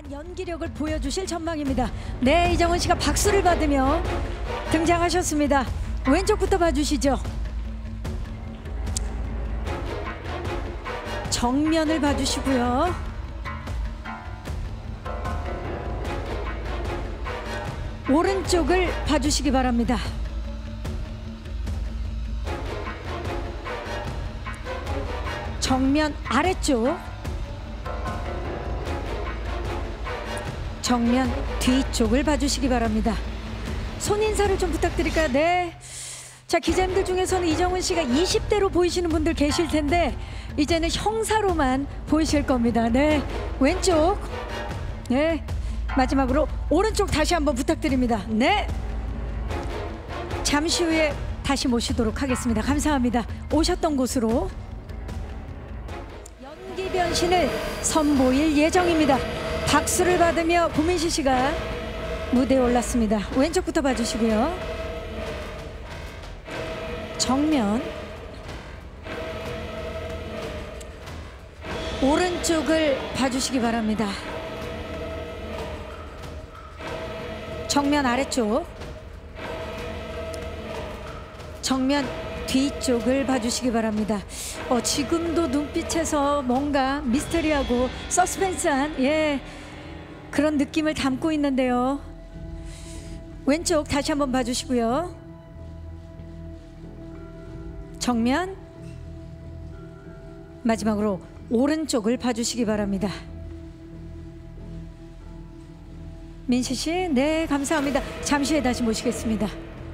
연기력을 보여주실 전망입니다. 네, 이정은 씨가 박수를 받으며 등장하셨습니다. 왼쪽부터 봐주시죠. 정면을 봐주시고요. 오른쪽을 봐주시기 바랍니다. 정면 아래쪽, 정면 뒤쪽을 봐주시기 바랍니다. 손인사를 좀 부탁드릴까요? 네. 자, 기자님들 중에서는 이정은 씨가 20대로 보이시는 분들 계실 텐데 이제는 형사로만 보이실 겁니다. 네, 왼쪽. 네, 마지막으로 오른쪽 다시 한번 부탁드립니다. 네, 잠시 후에 다시 모시도록 하겠습니다. 감사합니다. 오셨던 곳으로 연기 변신을 선보일 예정입니다. 박수를 받으며 고민시 씨가 무대에 올랐습니다. 왼쪽부터 봐주시고요. 정면, 오른쪽을 봐주시기 바랍니다. 정면 아래쪽, 정면 뒤쪽을 봐주시기 바랍니다. 지금도 눈빛에서 뭔가 미스터리하고 서스펜스한 그런 느낌을 담고 있는데요. 왼쪽 다시 한번 봐주시고요. 정면, 마지막으로 오른쪽을 봐주시기 바랍니다. 민시 씨, 네, 감사합니다. 잠시 후에 다시 모시겠습니다.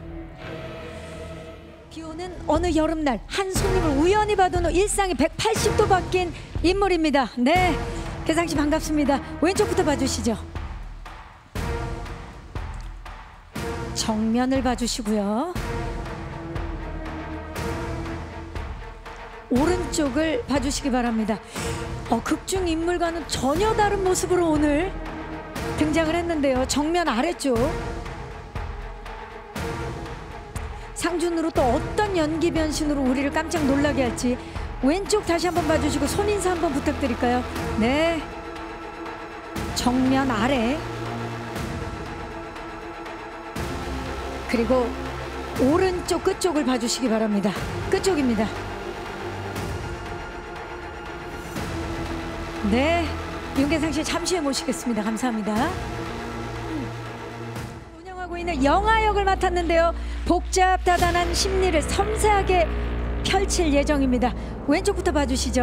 비 오는 어느 여름날 한 손님을 우연히 받은 후 일상이 180도 바뀐 인물입니다. 네, 개상 씨 반갑습니다. 왼쪽부터 봐주시죠. 정면을 봐주시고요. 오른쪽을 봐주시기 바랍니다. 극중 인물과는 전혀 다른 모습으로 오늘 등장을 했는데요. 정면 아래쪽, 상준으로 또 어떤 연기 변신으로 우리를 깜짝 놀라게 할지 왼쪽 다시 한번 봐주시고 손인사 한번 부탁드릴까요? 네, 정면 아래, 그리고 오른쪽 끝쪽을 봐주시기 바랍니다. 끝쪽입니다. 네, 윤계상 씨 잠시 후에 모시겠습니다. 감사합니다. 운영하고 있는 영화 역을 맡았는데요. 복잡다단한 심리를 섬세하게 펼칠 예정입니다. 왼쪽부터 봐주시죠.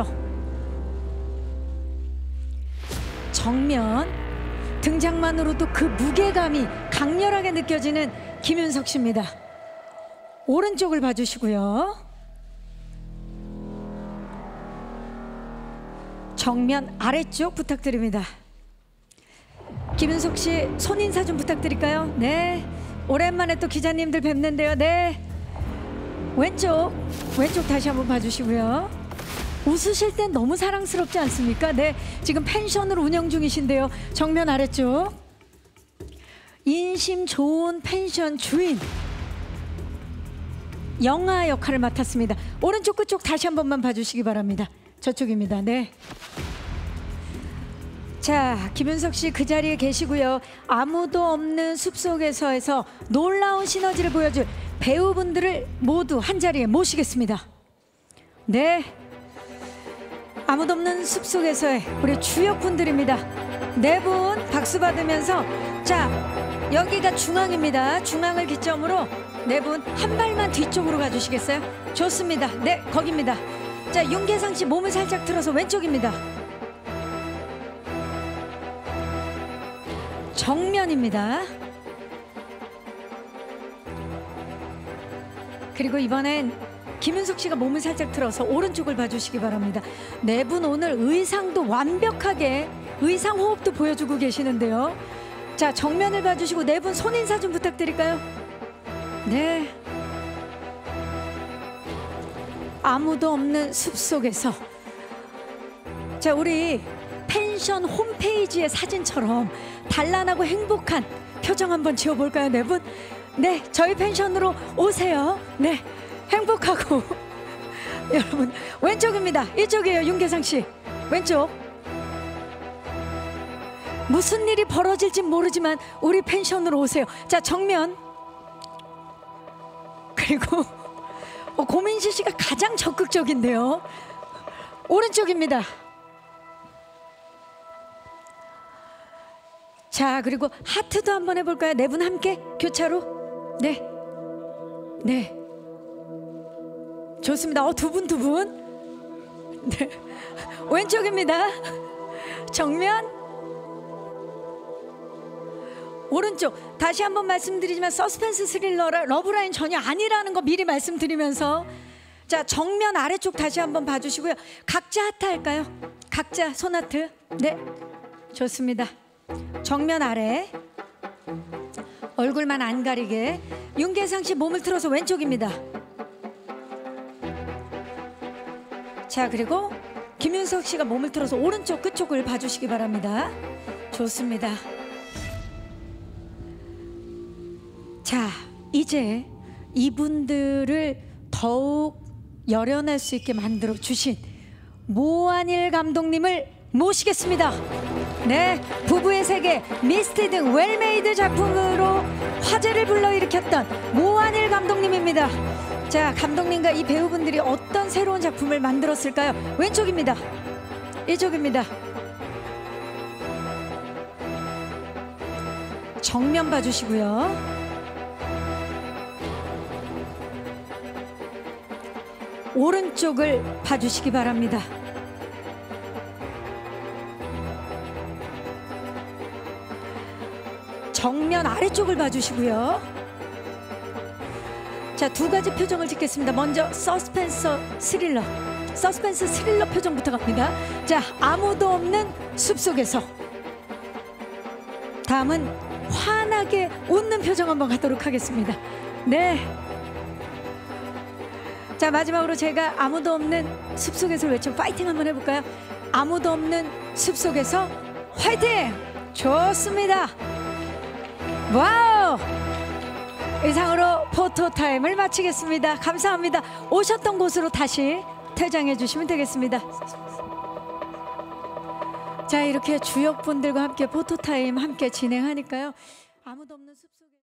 정면, 등장만으로도 그 무게감이 강렬하게 느껴지는 김윤석 씨입니다. 오른쪽을 봐주시고요. 정면 아래쪽 부탁드립니다. 김윤석 씨, 손인사 좀 부탁드릴까요? 네, 오랜만에 또 기자님들 뵙는데요. 네, 왼쪽 다시 한번 봐주시고요. 웃으실 땐 너무 사랑스럽지 않습니까? 네, 지금 펜션을 운영 중이신데요. 정면 아래쪽, 인심 좋은 펜션 주인, 영아 역할을 맡았습니다. 오른쪽 끝쪽 다시 한 번만 봐주시기 바랍니다. 저쪽입니다. 네. 자, 김윤석 씨 그 자리에 계시고요. 아무도 없는 숲속에서에서 놀라운 시너지를 보여줄 배우분들을 모두 한 자리에 모시겠습니다. 네, 아무도 없는 숲속에서의 우리 주역분들입니다. 네 분 박수 받으면서, 자, 여기가 중앙입니다. 중앙을 기점으로 네 분 한 발만 뒤쪽으로 가주시겠어요? 좋습니다. 네, 거기입니다. 자, 윤계상 씨 몸을 살짝 틀어서 왼쪽입니다. 정면입니다. 그리고 이번엔 김윤석 씨가 몸을 살짝 틀어서 오른쪽을 봐주시기 바랍니다. 네 분 오늘 의상도 완벽하게 의상 호흡도 보여주고 계시는데요. 자, 정면을 봐주시고 네 분 손인사 좀 부탁드릴까요? 네, 아무도 없는 숲속에서. 자, 우리 펜션 홈페이지의 사진처럼 단란하고 행복한 표정 한번 지어볼까요? 네 분, 네, 저희 펜션으로 오세요. 네, 행복하고 여러분 왼쪽입니다. 이쪽이에요. 윤계상 씨 왼쪽. 무슨 일이 벌어질지 모르지만 우리 펜션으로 오세요. 자, 정면. 그리고 고민실 씨가 가장 적극적인데요. 오른쪽입니다. 자, 그리고 하트도 한번 해볼까요? 네 분 함께 교차로. 네, 네, 좋습니다. 두 분. 네, 왼쪽입니다. 정면. 오른쪽. 다시 한번 말씀드리지만 서스펜스 스릴러라 러브라인 전혀 아니라는 거 미리 말씀드리면서, 자, 정면 아래쪽 다시 한번 봐주시고요. 각자 하트 할까요? 각자 손하트. 네, 좋습니다. 정면 아래, 얼굴만 안 가리게. 윤계상 씨 몸을 틀어서 왼쪽입니다. 자, 그리고 김윤석 씨가 몸을 틀어서 오른쪽 끝쪽을 봐주시기 바랍니다. 좋습니다. 자, 이제 이분들을 더욱 열연할 수 있게 만들어 주신 모한일 감독님을 모시겠습니다. 네, 부부의 세계, 미스티 등 웰메이드 작품으로 화제를 불러일으켰던 모한일 감독님입니다. 자, 감독님과 이 배우분들이 어떤 새로운 작품을 만들었을까요? 왼쪽입니다. 이쪽입니다. 정면 봐주시고요. 오른쪽을 봐주시기 바랍니다. 정면 아래쪽을 봐주시고요. 자, 두 가지 표정을 짓겠습니다. 먼저 서스펜스 스릴러 표정부터 갑니다. 자, 아무도 없는 숲속에서. 다음은 환하게 웃는 표정 한번 가도록 하겠습니다. 네. 자, 마지막으로 제가 아무도 없는 숲속에서 외쳐 파이팅 한번 해볼까요? 아무도 없는 숲속에서 화이팅! 좋습니다. 와우! 이상으로 포토타임을 마치겠습니다. 감사합니다. 오셨던 곳으로 다시 퇴장해 주시면 되겠습니다. 자, 이렇게 주역분들과 함께 포토타임 함께 진행하니까요. 아무도 없는 숲속